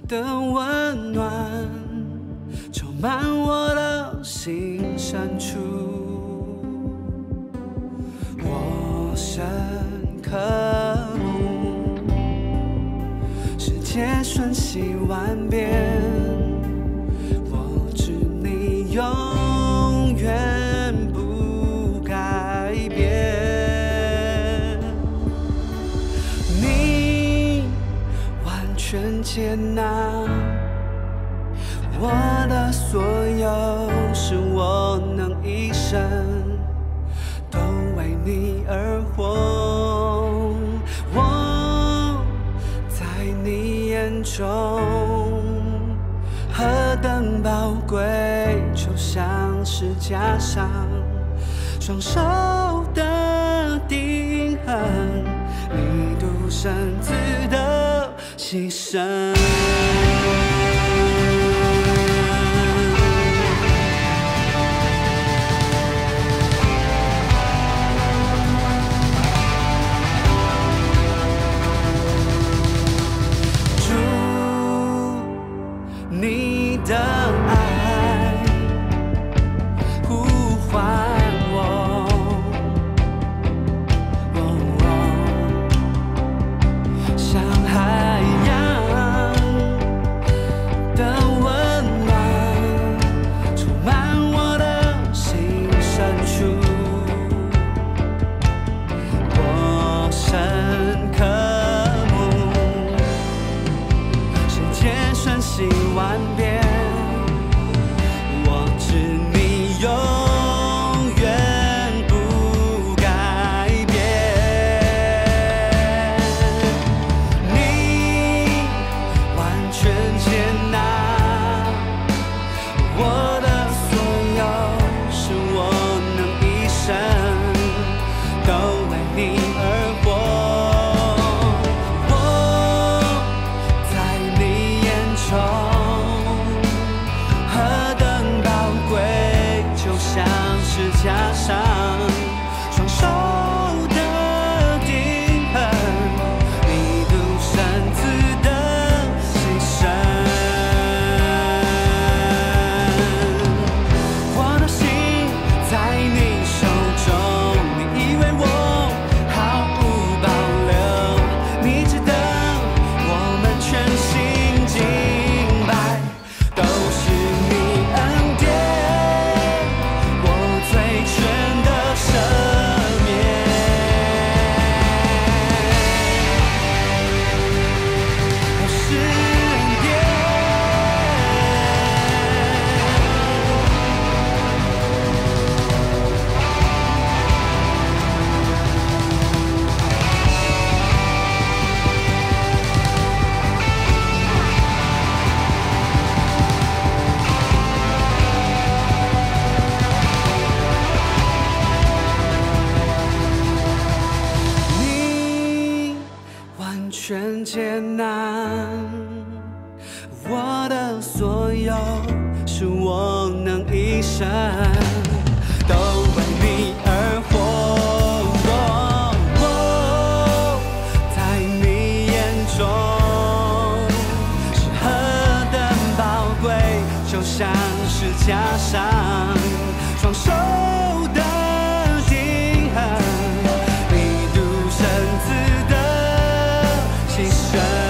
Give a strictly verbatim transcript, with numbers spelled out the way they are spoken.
的温暖，充满我的心深处。我深刻梦，世界瞬息万变，我知你永远不改变。你完全接纳我的所有，使我能一生都为你而活。我在你眼中何等宝贵，就像是加上双手的钉痕，你独生子的牺牲。你的爱呼唤我，哦哦，像海洋的温暖，充满我的心深处。我深刻梦，世界瞬息万变，我知你永远不改变。你完全接纳我的所有，使我能一生都为你而活。加上双手的钉痕，你独生子的牺牲。我的心在你手中，你已为我毫无保留，你值得我们全心敬拜，都是你恩典。全接纳我的所有，使我能一生都为你而活。在你眼中是何等宝贵，就像是加上双手的钉痕，你独生子的牺牲。